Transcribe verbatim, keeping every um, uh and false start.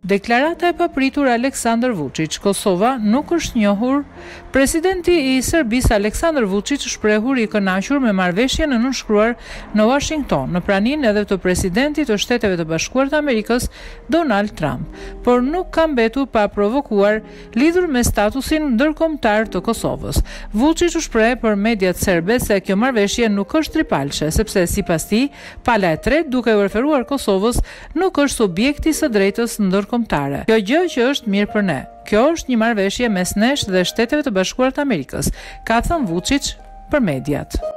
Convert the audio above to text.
Deklarata e papritur Aleksandar Vuçiç, Kosova nuk është njohur. Presidenti i Serbisë Aleksandar Vuçiç shprehur i kënaqur me marrëveshjen e nënshkruar në Washington në praninë edhe të presidentit të Shteteve të Bashkuara të Amerikës Donald Trump, por nuk ka mbetur pa provokuar lidhur me statusin ndërkombëtar të Kosovës. Vuçiç u shpreh për mediat serbe se kjo marrëveshje nuk është tripalçe, sepse sipas tij, pala e tretë duke u referuar Kosovës nuk është subjekti së drejtës ndërkombëtare. Kjo gjë që është mirë për ne. Kjo është një marrëveshje mes nesh dhe Shteteve të Bashkuara të Amerikës, ka thënë Vuçiç për mediat.